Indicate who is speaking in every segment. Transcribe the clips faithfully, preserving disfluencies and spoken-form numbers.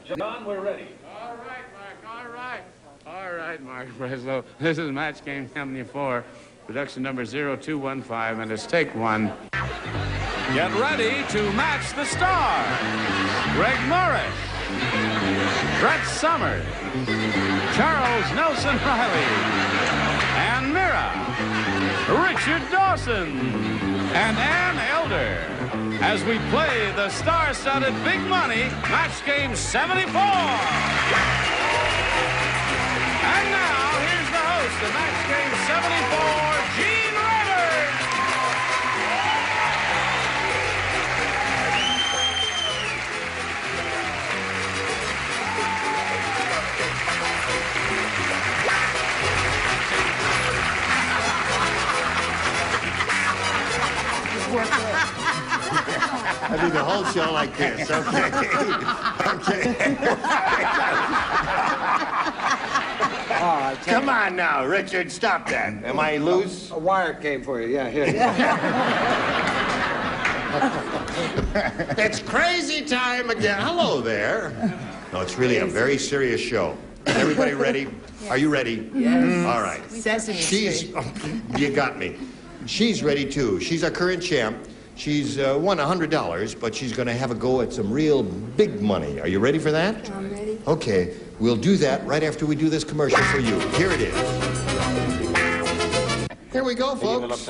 Speaker 1: John, we're ready.
Speaker 2: All right, Marc, all right. All right, Marc Breslow. This is match game seventy-four, production number zero two one five, and it's take one. Get ready to match the star. Greg Morris, Brett Summers, Charles Nelson Reilly, and Meara, Richard Dawson, and Ann Elder, as we play the star-studded Big Money Match Game seventy-four. And now, here's the host of Match Game seventy-four, Gene Rivers.
Speaker 3: I do the whole show like this, okay? Okay.
Speaker 4: All right,
Speaker 3: Come on now, Richard, stop that. Am I loose?
Speaker 4: A wire came for you, yeah, here.
Speaker 3: It's crazy time again. Hello there. No, it's really a very serious show. Is everybody ready? Are you ready?
Speaker 5: Yes.
Speaker 3: All right.
Speaker 5: Sesame
Speaker 3: She's, oh, you got me. She's ready, too. She's our current champ. She's uh, won one hundred dollars, but she's going to have a go at some real big money. Are you ready for that?
Speaker 5: I'm ready.
Speaker 3: Okay, we'll do that right after we do this commercial for you. Here it is. Here we go, folks.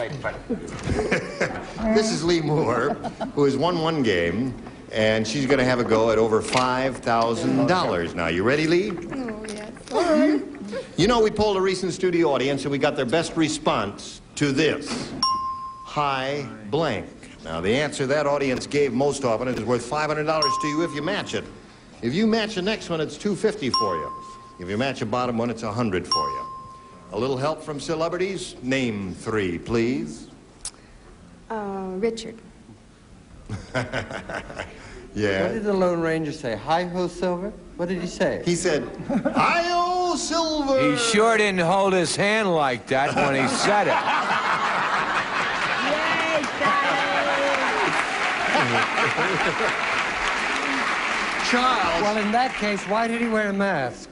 Speaker 3: This is Lee Moore, who has won one game, and she's going to have a go at over five thousand dollars. Now, you ready, Lee?
Speaker 5: Oh, yes.
Speaker 3: All right. You know, we polled a recent studio audience, and we got their best response to this. Hi blank. Now, the answer that audience gave most often is worth five hundred dollars to you if you match it. If you match the next one, it's two hundred fifty dollars for you. If you match a bottom one, it's one hundred dollars for you. A little help from celebrities? Name three, please.
Speaker 5: Uh, Richard.
Speaker 3: Yeah.
Speaker 4: What did the Lone Ranger say? Hi-ho, Silver? What did he say?
Speaker 3: He said, hi-oh, Silver!
Speaker 6: He sure didn't hold his hand like that when he said it.
Speaker 3: Charles.
Speaker 4: Well, in that case, why did he wear a mask?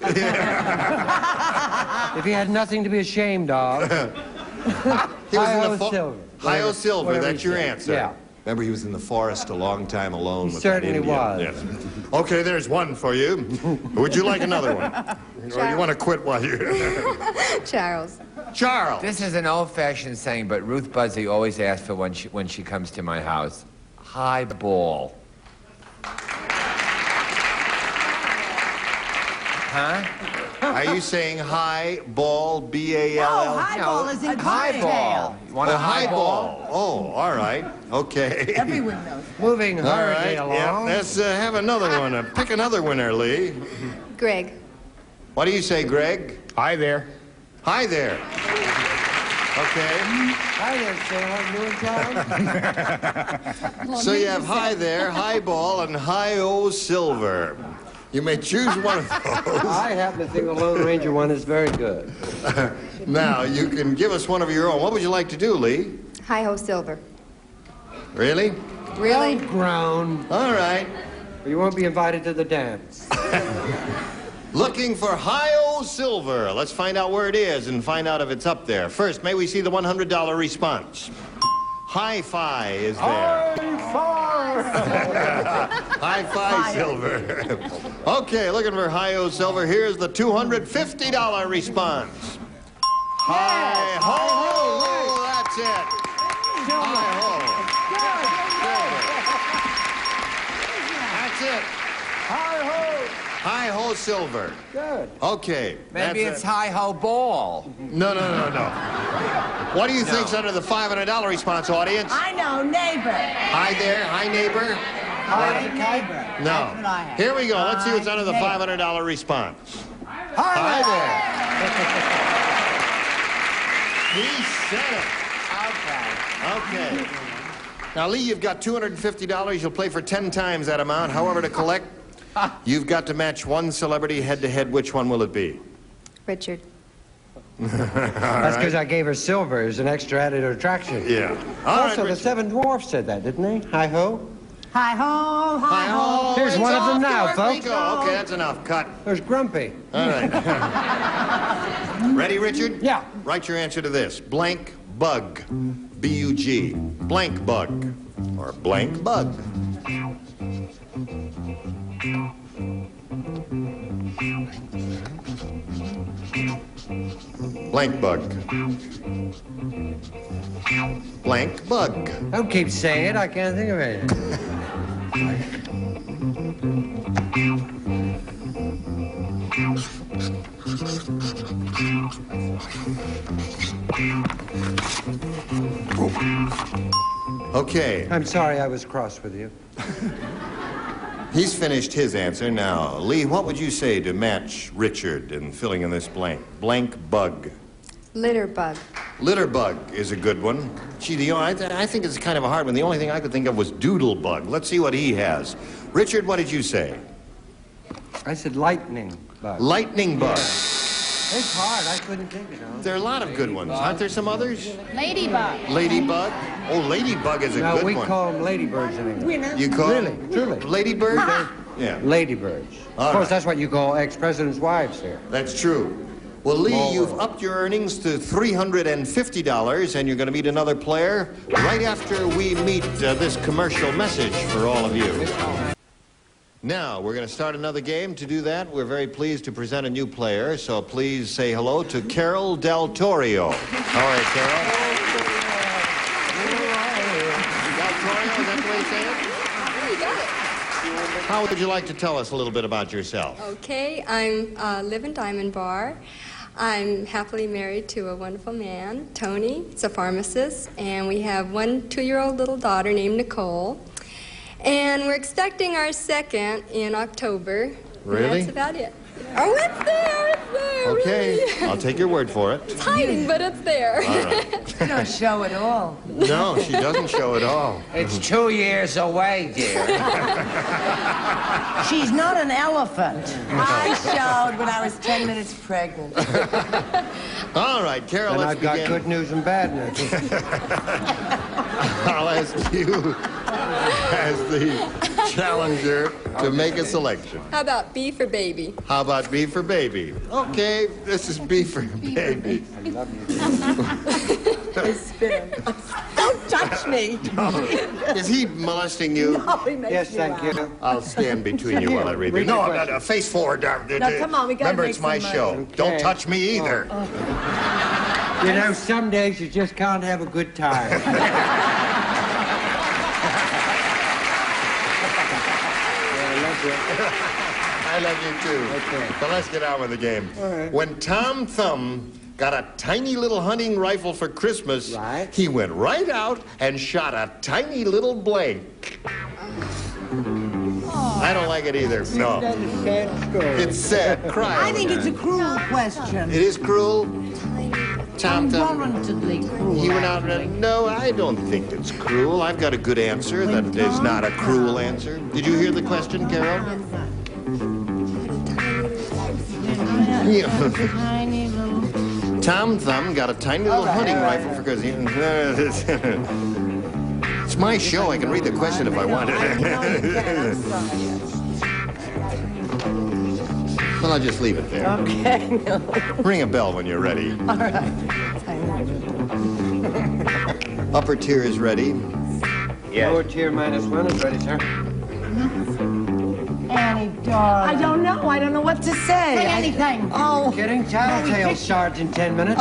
Speaker 4: If he had nothing to be ashamed of.
Speaker 3: He was in
Speaker 4: Hi-ho,
Speaker 3: the fo-
Speaker 4: Silver.
Speaker 3: Hi-oh, Silver,
Speaker 4: Whatever
Speaker 3: that's
Speaker 4: he
Speaker 3: your
Speaker 4: said.
Speaker 3: answer.
Speaker 4: Yeah.
Speaker 3: Remember, he was in the forest a long time alone
Speaker 4: He
Speaker 3: with
Speaker 4: certainly
Speaker 3: that Indian.
Speaker 4: was.
Speaker 3: Yes. Okay, there's one for you. Would you like another one? Or you want to quit while you're...
Speaker 5: Charles.
Speaker 3: Charles.
Speaker 6: This is an old-fashioned saying, but Ruth Buzzy always asks for when she, when she comes to my house. High ball. Huh?
Speaker 3: Are you saying high ball, B A L L?
Speaker 7: No, highball is in
Speaker 6: High ball. You want
Speaker 3: Oh,
Speaker 6: a high ball?
Speaker 3: Oh, all right. Okay.
Speaker 7: Everyone knows.
Speaker 4: Moving
Speaker 3: All
Speaker 4: hurriedly
Speaker 3: right.
Speaker 4: along.
Speaker 3: Yeah, let's uh, have another one. Uh, pick another winner, Lee.
Speaker 5: Greg.
Speaker 3: What do you say, Greg?
Speaker 1: Hi there.
Speaker 3: Hi there. Okay.
Speaker 4: Hi there, Sarah. New in town?
Speaker 3: So you have hi there, high ball, and hi-oh, Silver. You may choose one of those.
Speaker 4: I happen to think the Lone Ranger one is very good.
Speaker 3: Now, you can give us one of your own. What would you like to do, Lee?
Speaker 5: Hi-ho, Silver.
Speaker 3: Really?
Speaker 5: Really?
Speaker 4: Grown.
Speaker 3: All right.
Speaker 4: You won't be invited to the dance.
Speaker 3: Looking for hi-oh, Silver. Let's find out where it is and find out if it's up there. First, may we see the one hundred dollar response? Hi-fi is there.
Speaker 1: Hi-fi!
Speaker 3: Hi-fi, Silver. Okay, looking for hi-oh, Silver. Here's the two hundred fifty dollar response. Hi-ho! That's it. Hi-ho. That's it.
Speaker 1: Hi-ho!
Speaker 3: Hi-ho, Silver.
Speaker 4: Good.
Speaker 3: Okay.
Speaker 6: Maybe
Speaker 3: that's
Speaker 6: it's
Speaker 3: it.
Speaker 6: high-ho ball.
Speaker 3: No, no, no, no. What do you
Speaker 6: No.
Speaker 3: think's under the five hundred dollar response, audience?
Speaker 7: I know, neighbor.
Speaker 3: Hi there. Hi, neighbor.
Speaker 7: Hi, neighbor.
Speaker 3: No.
Speaker 7: That's what I have.
Speaker 3: Here we go. Let's see what's
Speaker 7: Hi,
Speaker 3: under the
Speaker 7: neighbor.
Speaker 3: five hundred dollar response. Hi there. He said it. Okay. Now, Lee, you've got two hundred fifty dollars. You'll play for ten times that amount. However, to collect, you've got to match one celebrity head-to-head. Which one will it be?
Speaker 5: Richard.
Speaker 4: That's because I gave her silver as an extra added attraction.
Speaker 3: Yeah. All
Speaker 4: Also,
Speaker 3: right,
Speaker 4: the
Speaker 3: Richard.
Speaker 4: Seven Dwarfs said that, didn't they? Hi-ho.
Speaker 7: Hi-ho, hi-ho.
Speaker 3: Oh,
Speaker 4: Here's
Speaker 3: it's
Speaker 4: one of them
Speaker 3: off.
Speaker 4: now,
Speaker 3: There we
Speaker 4: folks.
Speaker 3: go. Okay, that's enough. Cut.
Speaker 4: There's Grumpy.
Speaker 3: All right. Ready, Richard?
Speaker 4: Yeah.
Speaker 3: Write your answer to this. Blank bug. B U G. Blank bug. Or blank bug. Blank bug. Blank bug.
Speaker 4: Don't keep saying it. I can't think of it.
Speaker 3: Okay.
Speaker 4: I'm sorry I was cross with you.
Speaker 3: He's finished his answer. Now, Lee, what would you say to match Richard in filling in this blank? Blank bug.
Speaker 5: Litter bug.
Speaker 3: Litter bug is a good one. Gee, the, I, th I think it's kind of a hard one. The only thing I could think of was doodle bug. Let's see what he has. Richard, what did you say?
Speaker 4: I said lightning bug.
Speaker 3: Lightning bug.
Speaker 4: It's hard. I couldn't think of it.
Speaker 3: There are a lot of good ones. Aren't there some others?
Speaker 7: Ladybug.
Speaker 3: Ladybug? Oh, ladybug is a
Speaker 4: No,
Speaker 3: good
Speaker 4: we
Speaker 3: one.
Speaker 4: call them ladybirds in England.
Speaker 3: You call
Speaker 4: Really, truly.
Speaker 3: ladybird? Yeah,
Speaker 4: Ladybirds.
Speaker 3: All
Speaker 4: Of course,
Speaker 3: right.
Speaker 4: that's what you call ex-presidents' wives here.
Speaker 3: that's true. Well, Lee,
Speaker 4: Small
Speaker 3: you've
Speaker 4: world.
Speaker 3: upped your earnings to three hundred fifty dollars, and you're going to meet another player right after we meet uh, this commercial message for all of you. Now, we're going to start another game. To do that, we're very pleased to present a new player, so please say hello to Carol Del Torio. All right, Carol. Del Torio, is that the way you say it?
Speaker 5: You got it.
Speaker 3: How would you like to tell us a little bit about yourself?
Speaker 5: Okay, I'm uh, live in Diamond Bar. I'm happily married to a wonderful man, Tony. He's a pharmacist, and we have one two-year-old little daughter named Nicole. And we're expecting our second in October. And
Speaker 3: Really?
Speaker 5: that's about it. Oh, it's there, it's there.
Speaker 3: Okay,
Speaker 5: really.
Speaker 3: I'll take your word for it.
Speaker 5: It's hiding, but it's there.
Speaker 3: All right.
Speaker 7: You don't show at all.
Speaker 3: No, she doesn't show at all.
Speaker 6: It's two years away, dear.
Speaker 7: She's not an elephant. I showed when I was ten minutes pregnant.
Speaker 3: All right, Carol,
Speaker 4: And
Speaker 3: let's
Speaker 4: I've got
Speaker 3: begin.
Speaker 4: good news and bad news.
Speaker 3: I'll ask you, as the challenger, to make a selection.
Speaker 5: How about B for baby?
Speaker 3: How about B for baby? Okay, this is B for baby.
Speaker 4: I love you.
Speaker 7: Don't touch me.
Speaker 3: Is he molesting you?
Speaker 7: Oh, he makes
Speaker 4: Yes,
Speaker 7: me
Speaker 4: thank
Speaker 7: laugh.
Speaker 4: you.
Speaker 3: I'll stand between you while I read
Speaker 4: Read
Speaker 3: it.
Speaker 4: the
Speaker 3: No, no,
Speaker 4: question.
Speaker 3: no, face forward. No,
Speaker 7: come on, we gotta
Speaker 3: Remember,
Speaker 7: make
Speaker 3: it's my
Speaker 7: some
Speaker 3: show.
Speaker 7: money.
Speaker 3: Don't
Speaker 4: Okay.
Speaker 3: touch me either.
Speaker 4: You know, some days you just can't have a good time.
Speaker 3: I love you too.
Speaker 4: Okay.
Speaker 3: But let's get on with the game.
Speaker 4: All right.
Speaker 3: When Tom Thumb got a tiny little hunting rifle for Christmas,
Speaker 4: Right.
Speaker 3: he went right out and shot a tiny little blank. I don't like it either. No.
Speaker 4: That's a sad story.
Speaker 3: It's sad. Cry.
Speaker 7: I
Speaker 3: over
Speaker 7: think
Speaker 3: that.
Speaker 7: it's a cruel question.
Speaker 3: It is cruel. Tom Thumb.
Speaker 7: Unwarrantedly cruel.
Speaker 3: He went out and... No, I don't think it's cruel. I've got a good answer that is not a cruel answer. Did you hear the question, Carol? Yeah.
Speaker 7: Tiny little...
Speaker 3: Tom Thumb got a tiny little hunting rifle for because he... It's my show. I can read the question if I want it. Well, I'll just leave it there.
Speaker 7: Okay.
Speaker 3: Ring a bell when you're ready.
Speaker 7: All right.
Speaker 3: Upper tier is ready.
Speaker 4: Lower tier minus one is ready, sir.
Speaker 7: Annie, darling. I don't know. I don't know what to say. Say anything. Oh.
Speaker 4: Kidding? Tattletale starts in ten minutes.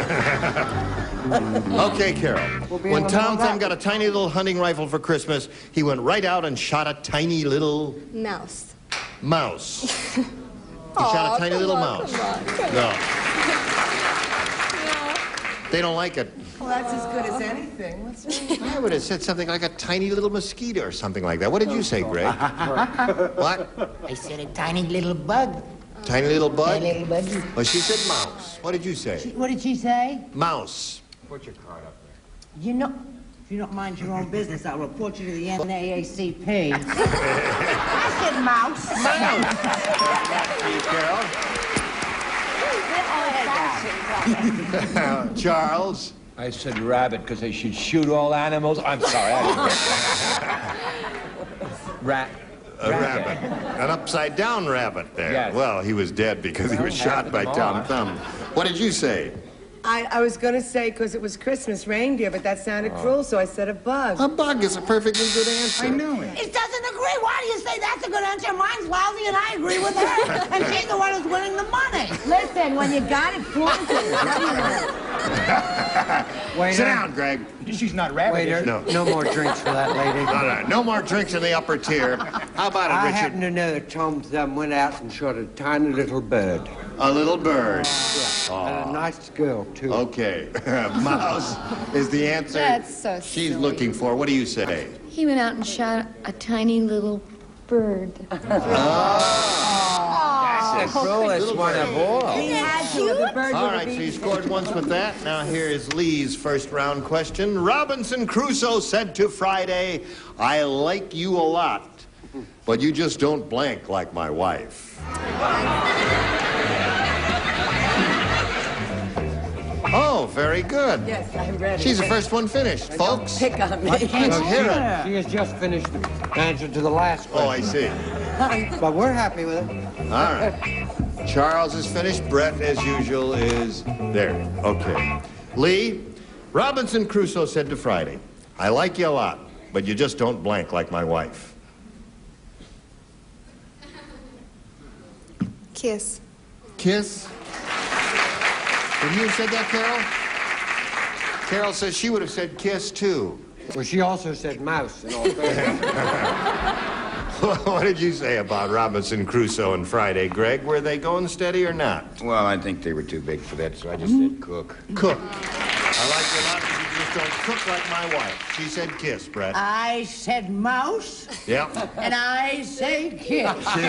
Speaker 3: Okay, Carol.
Speaker 4: We'll be
Speaker 3: When
Speaker 4: able to know
Speaker 3: Tom
Speaker 4: that
Speaker 3: Thumb got a tiny little hunting rifle for Christmas, he went right out and shot a tiny little
Speaker 5: Mouse.
Speaker 3: mouse. He shot a tiny little mouse. No. They don't like it.
Speaker 7: Well, that's as good as anything. What's wrong?
Speaker 3: I would have said something like a tiny little mosquito or something like that. What did you say, Greg? What?
Speaker 8: I said a tiny little bug.
Speaker 3: Tiny little bug?
Speaker 8: Tiny little buggy.
Speaker 3: Oh, she said mouse. What did you say?
Speaker 7: What did she say?
Speaker 3: Mouse.
Speaker 6: Put your card up there.
Speaker 7: You know, if you don't mind your own business, I'll report you to the N double A C P. I said mouse.
Speaker 3: Mouse. Charles.
Speaker 6: I said rabbit because they should shoot all animals. I'm sorry. I didn't Rat.
Speaker 3: A rabbit. An upside-down rabbit there.
Speaker 6: Yes.
Speaker 3: Well, he was dead because he was shot by Tom Thumb. What did you say?
Speaker 4: I, I was going to say because it was Christmas reindeer, but that sounded cruel, so I said a bug.
Speaker 3: A bug is a perfectly good answer.
Speaker 1: I knew it.
Speaker 8: It doesn't agree. Why do you say that's a good answer? Mine's lousy, and I agree with her. And she's the one who's winning the money.
Speaker 7: Listen, when you got it, flaunt it.
Speaker 4: Waiter.
Speaker 3: Sit down, Greg.
Speaker 1: She's not rabbit.
Speaker 4: Waiter,
Speaker 3: No.
Speaker 4: no more drinks for that lady.
Speaker 3: All right, no more drinks in the upper tier. How about it,
Speaker 4: I
Speaker 3: Richard?
Speaker 4: happen to know that Tom Thumb went out and shot a tiny little bird.
Speaker 3: A little bird.
Speaker 4: And a nice girl, too.
Speaker 3: Okay. Mouse is the answer
Speaker 5: That's so
Speaker 3: she's
Speaker 5: silly.
Speaker 3: looking for. What do you say?
Speaker 9: He went out and shot a tiny little bird.
Speaker 6: That's the cruelest one of all.
Speaker 7: He had to, or the bird
Speaker 3: All
Speaker 7: would
Speaker 3: right,
Speaker 7: have
Speaker 3: so you
Speaker 7: been...
Speaker 3: scored once with that. Now here is Lee's first round question. Robinson Crusoe said to Friday, I like you a lot, but you just don't blank like my wife. Oh, very good.
Speaker 4: Yes, I'm ready.
Speaker 3: She's the first one finished, folks.
Speaker 4: Pick on me.
Speaker 3: Let's hear it.
Speaker 4: She has just finished the answer to the last
Speaker 3: Oh, I
Speaker 4: question.
Speaker 3: see.
Speaker 4: But we're happy with it.
Speaker 3: All right. Charles is finished. Brett, as usual, is there. Okay. Lee, Robinson Crusoe said to Friday, I like you a lot, but you just don't blank like my wife.
Speaker 5: Kiss.
Speaker 3: Kiss? Would you have said that, Carol? Carol says she would have said kiss, too.
Speaker 4: Well, she also said mouse and all that.
Speaker 3: What did you say about Robinson Crusoe and Friday, Greg? Were they going steady or not?
Speaker 10: Well, I think they were too big for that, so I just said cook.
Speaker 3: Cook. I like you a lot, but you just don't cook like my wife. She said kiss, Brett.
Speaker 8: I said mouse,
Speaker 3: Yep.
Speaker 8: and I say kiss.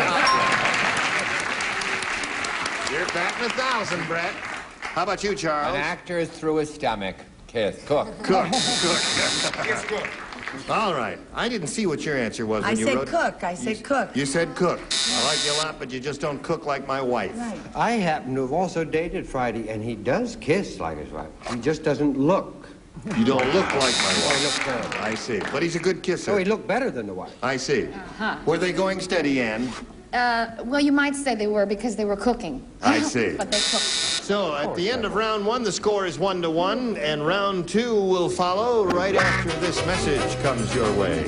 Speaker 3: You're batting a thousand, Brett. How about you, Charles?
Speaker 6: An actor is through his stomach. Kiss. Cook.
Speaker 3: Cook. Cook. Yes, cook. All right. I didn't see what your answer was when
Speaker 7: I
Speaker 3: you
Speaker 7: said
Speaker 3: wrote
Speaker 7: cook. I said cook.
Speaker 3: You said cook. I like you a lot, but you just don't cook like my wife.
Speaker 7: Right.
Speaker 4: I happen to have also dated Friday, and he does kiss like his wife. He just doesn't look.
Speaker 3: You don't look like my
Speaker 4: He
Speaker 3: wife.
Speaker 4: looks better.
Speaker 3: I see. But he's a good kisser.
Speaker 4: So he looked better than the wife.
Speaker 3: I see.
Speaker 9: Uh-huh.
Speaker 3: Were they going steady, Ann?
Speaker 9: Uh, well, you might say they were because they were cooking.
Speaker 3: I see.
Speaker 9: But they cooked.
Speaker 3: So at the end of round one, the score is one to one, and round two will follow right after this message comes your way.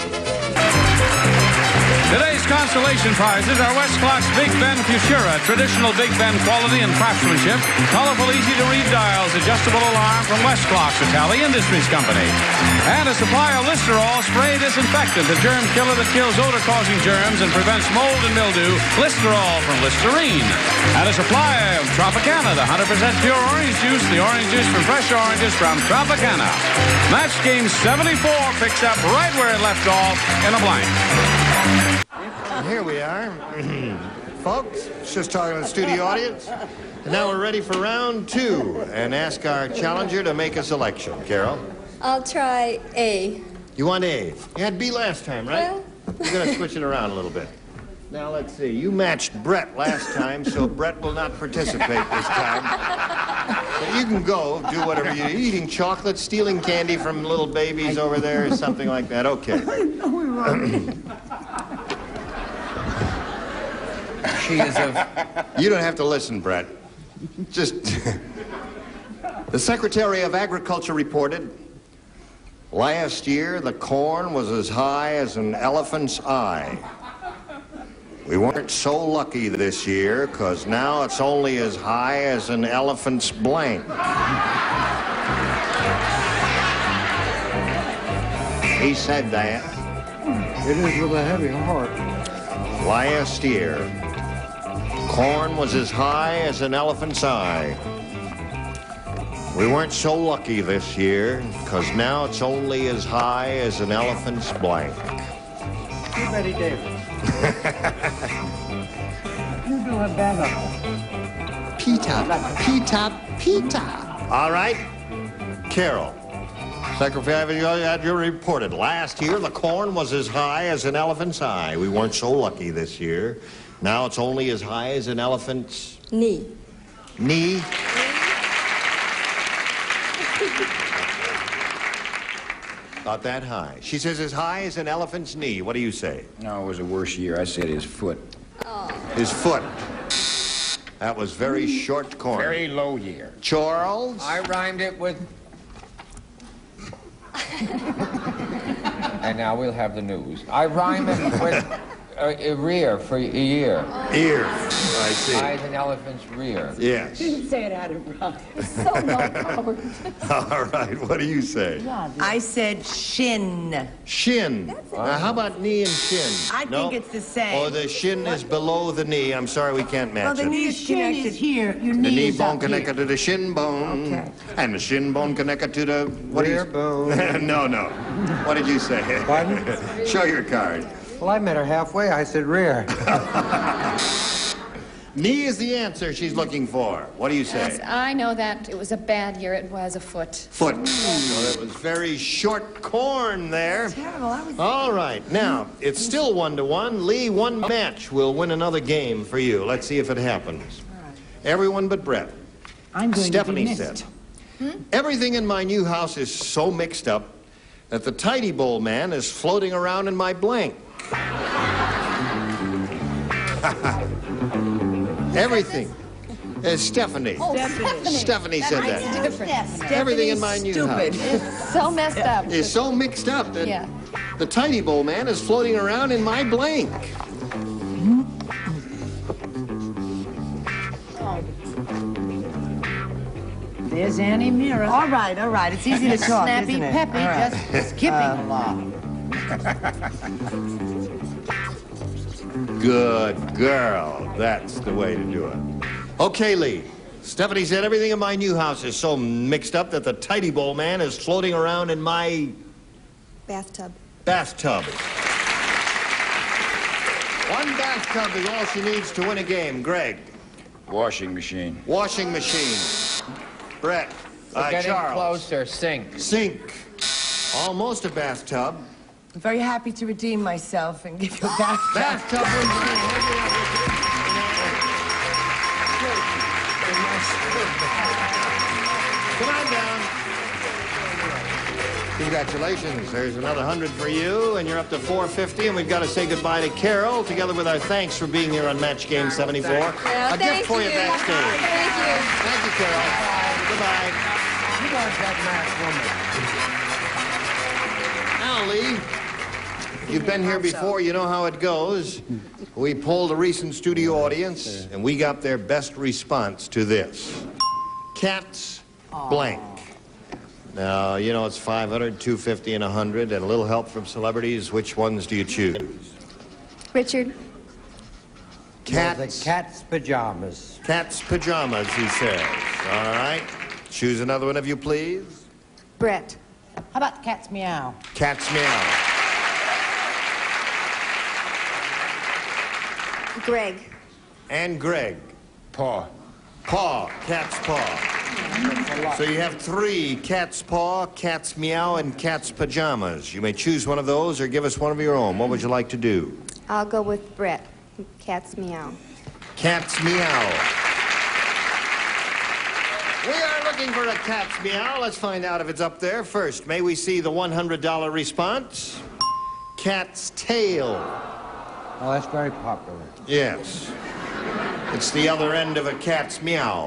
Speaker 2: Today's consolation prizes are West Clock's Big Ben Futura, traditional Big Ben quality and craftsmanship, colorful, easy-to-read dials, adjustable alarm from West Clock's Italian Industries Company. And a supply of Listerol spray disinfectant, a germ killer that kills odor-causing germs and prevents mold and mildew, Listerol from Listerine. And a supply of Tropicana, the one hundred percent pure orange juice, the orange juice from fresh oranges from Tropicana. Match game seventy-four picks up right where it left off in a blank.
Speaker 3: Here we are. Folks, just talking to the studio audience. And now we're ready for round two and ask our challenger to make a selection. Carol?
Speaker 5: I'll try A.
Speaker 3: You want A? You had B last time, right?
Speaker 5: Well.
Speaker 3: We're going to switch it around a little bit. Now, let's see. You matched Brett last time, so Brett will not participate this time. But you can go, do whatever you're eating chocolate, stealing candy from little babies over there, or something like that. Okay.
Speaker 6: She is of...
Speaker 3: You don't have to listen, Brett. Just... The Secretary of Agriculture reported, last year the corn was as high as an elephant's eye. We weren't so lucky this year, because now it's only as high as an elephant's blank. He said that.
Speaker 4: It is with a heavy heart.
Speaker 3: Last year, corn was as high as an elephant's eye. We weren't so lucky this year, because now it's only as high as an elephant's blank.
Speaker 4: You Betty Davis. You do it better.
Speaker 3: Pita, pita, pita. All right, Carol. Secretary of Agriculture reported last year the corn was as high as an elephant's eye. We weren't so lucky this year. Now it's only as high as an elephant's
Speaker 5: Knee.
Speaker 3: About that high. She says as high as an elephant's knee. What do you say?
Speaker 10: No, it was a worse year. I said his foot.
Speaker 5: Oh.
Speaker 3: His foot. That was very short corn.
Speaker 10: Very low year.
Speaker 3: Charles?
Speaker 6: I rhymed it with... And now we'll have the news. I rhyme it with uh, a rear for a year.
Speaker 3: Ear. I see.
Speaker 6: High as an elephant's rear.
Speaker 3: Yes.
Speaker 8: Didn't say it out of wrong.
Speaker 9: So low-powered.
Speaker 3: All right. What do you say?
Speaker 8: I said shin.
Speaker 3: Shin. Now, how about knee and shin?
Speaker 8: I
Speaker 3: no?
Speaker 8: think it's the same.
Speaker 3: Oh, the shin is below the knee. I'm sorry, we can't match
Speaker 8: Well, the
Speaker 3: it.
Speaker 8: knee is connected here. Your
Speaker 3: The
Speaker 8: knee,
Speaker 3: knee
Speaker 8: is
Speaker 3: bone
Speaker 8: up
Speaker 3: connected
Speaker 8: here.
Speaker 3: to the shin bone.
Speaker 8: Okay.
Speaker 3: And the shin bone connected to the... What
Speaker 4: Rear
Speaker 3: do you...
Speaker 4: bone.
Speaker 3: no, no. What did you say?
Speaker 4: Pardon?
Speaker 3: Show your card.
Speaker 4: Well, I met her halfway. I said rear.
Speaker 3: Knee is the answer she's looking for. What do you say?
Speaker 9: Yes, I know that it was a bad year. It was a foot.
Speaker 3: Foot. So it was very short corn there.
Speaker 8: Terrible. I was...
Speaker 3: All right. Now, it's still one to one. Lee, one match will win another game for you. Let's see if it happens. Everyone but Brett.
Speaker 7: I'm going
Speaker 3: Stephanie
Speaker 7: to be
Speaker 3: said,
Speaker 7: missed.
Speaker 3: everything in my new house is so mixed up that the tidy bowl man is floating around in my blank. Everything. Uh, Stephanie.
Speaker 9: Oh, Stephanie.
Speaker 3: Stephanie said
Speaker 8: That's
Speaker 3: that.
Speaker 8: different.
Speaker 3: Everything in my new
Speaker 8: stupid.
Speaker 3: house
Speaker 9: It's so messed up.
Speaker 3: is so mixed up that
Speaker 9: Yeah.
Speaker 3: the tidy bowl man is floating around in my blank.
Speaker 7: There's Annie Meara.
Speaker 8: All right, all right. It's easy to talk,
Speaker 7: Snappy
Speaker 8: isn't it?
Speaker 7: Peppy,
Speaker 8: All right.
Speaker 7: just skipping along.
Speaker 3: Good girl. That's the way to do it. Okay, Lee. Stephanie said everything in my new house is so mixed up that the tidy bowl man is floating around in my
Speaker 5: Bathtub.
Speaker 3: bathtub. One bathtub is all she needs to win a game. Greg.
Speaker 10: Washing machine.
Speaker 3: Washing machine. Brett. Uh,
Speaker 6: Getting
Speaker 3: Charles.
Speaker 6: closer, sink.
Speaker 3: Sink. Almost a bathtub.
Speaker 8: I'm very happy to redeem myself and give you a bath.
Speaker 3: Bathtub wins. Come on down. Congratulations. There's another hundred for you, and you're up to four fifty, and we've got to say goodbye to Carol, together with our thanks for being here on Match Game seventy-four.
Speaker 5: Yeah,
Speaker 3: a
Speaker 5: thank
Speaker 3: gift for you,
Speaker 5: you.
Speaker 3: backstage.
Speaker 5: Thank you.
Speaker 3: Thank you, Carol. Goodbye.
Speaker 4: She was that
Speaker 3: Now, Lee, you've been here before. You know how it goes. We polled a recent studio audience, and we got their best response to this. Cats blank. Now, you know it's five hundred, two fifty, and one hundred, and a little help from celebrities. Which ones do you choose?
Speaker 5: Richard.
Speaker 3: Cats.
Speaker 4: Well, the cat's pajamas.
Speaker 3: Cat's pajamas, he says. All right. Choose another one of you, please.
Speaker 5: Brett.
Speaker 7: How about the cat's meow?
Speaker 3: Cat's meow.
Speaker 5: Greg.
Speaker 3: And Greg.
Speaker 10: Paw.
Speaker 3: Paw. Cat's paw. So you have three: cat's paw, cat's meow, and cat's pajamas. You may choose one of those or give us one of your own. What would you like to do?
Speaker 5: I'll go with Brett. Cat's meow.
Speaker 3: Cat's meow. We are looking for a cat's meow. Let's find out if it's up there. First, may we see the one hundred dollar response? Cat's tail.
Speaker 4: Oh, that's very popular.
Speaker 3: Yes. It's the other end of a cat's meow.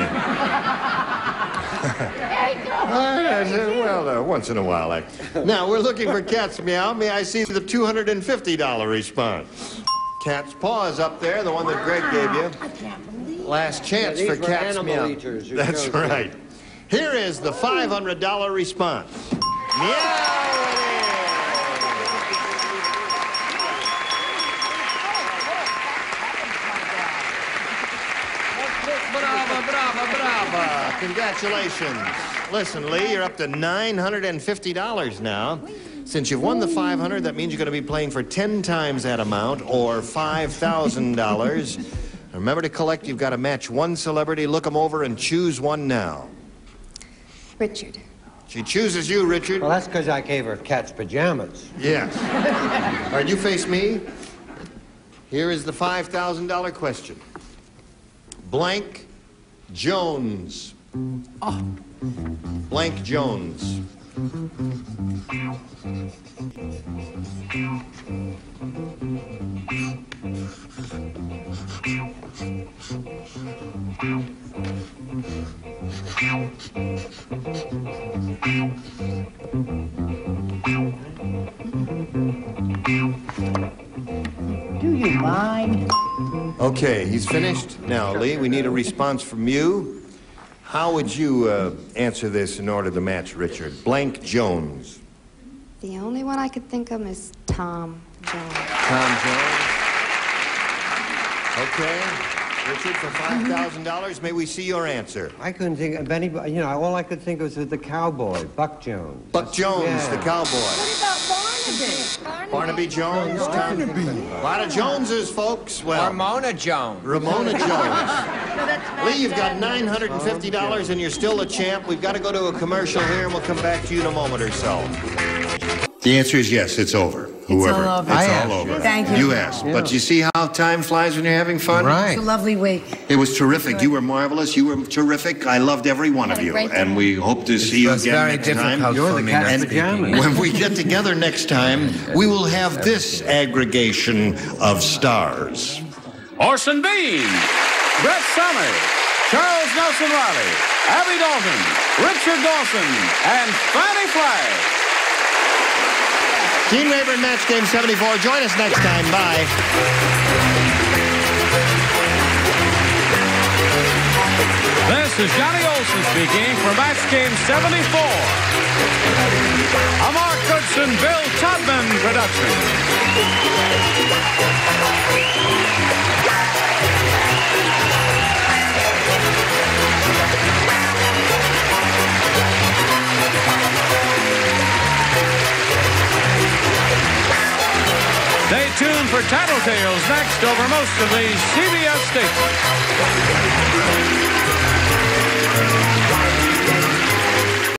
Speaker 3: Well, uh, once in a while. I... Now, we're looking for cat's meow. May I see the two hundred fifty dollar response? Cat's paw is up there, the one that Greg gave you. Last chance
Speaker 4: Yeah,
Speaker 3: for
Speaker 4: these were
Speaker 3: cat's
Speaker 4: animal
Speaker 3: meow.
Speaker 4: eaters who
Speaker 3: That's
Speaker 4: chose
Speaker 3: right. Here is the five hundred dollar response. Meow it is. Brava, brava, brava. Congratulations. Listen, Lee, you're up to nine hundred fifty dollars now. Since you've won the five hundred, that means you're going to be playing for ten times that amount, or five thousand dollars. Remember to collect. You've got to match one celebrity. Look them over and choose one now.
Speaker 5: Richard.
Speaker 3: She chooses you, Richard.
Speaker 4: Well, that's because I gave her cat's pajamas.
Speaker 3: Yes. All right, you face me. Here is the five thousand dollar question. Blank Jones. Oh. Blank Jones.
Speaker 7: Do you mind?
Speaker 3: Okay, he's finished. Now, Lee, we need a response from you. How would you uh, answer this in order to match Richard? Blank Jones.
Speaker 5: The only one I could think of is Tom Jones.
Speaker 3: Tom Jones. Okay. Richard, for five thousand dollars, may we see your answer?
Speaker 4: I couldn't think of anybody. You know, all I could think of was the cowboy, Buck Jones.
Speaker 3: Buck Jones,
Speaker 4: Yeah.
Speaker 3: the cowboy.
Speaker 8: What about Barnaby?
Speaker 3: Barnaby Jones.
Speaker 4: Barnaby.
Speaker 3: A lot of Joneses, folks. Well,
Speaker 6: Ramona Jones.
Speaker 3: Ramona Jones. Lee, you've got nine hundred fifty dollars and you're still the champ. We've got to go to a commercial here, and we'll come back to you in a moment or so. The answer is yes, it's over. Whoever.
Speaker 8: all over.
Speaker 3: It's
Speaker 8: I
Speaker 3: all over.
Speaker 8: Thank you.
Speaker 3: You asked. But you see how time flies when you're having fun?
Speaker 4: Right.
Speaker 8: It's a lovely week.
Speaker 3: It was terrific. You were marvelous. You were terrific. I loved every one of you. And we hope to see you
Speaker 6: It's
Speaker 3: again
Speaker 6: very
Speaker 3: next
Speaker 6: difficult
Speaker 3: time.
Speaker 4: You're
Speaker 6: for
Speaker 4: the
Speaker 6: me
Speaker 4: cat
Speaker 6: not
Speaker 4: in
Speaker 6: speaking
Speaker 4: pajamas.
Speaker 6: English.
Speaker 3: When we get together next time, we will have this aggregation of stars.
Speaker 2: Orson Bean, Brett Summers, Charles Nelson Reilly, Abby Dalton, Richard Dawson, and Fanny Flagg.
Speaker 3: Gene Rayburn, Match Game seventy-four. Join us next time. Bye.
Speaker 2: This is Johnny Olsen speaking for Match Game seventy-four. A Mark Goodson, Bill Todman production. Stay tuned for Tattletales next over most of the C B S stations.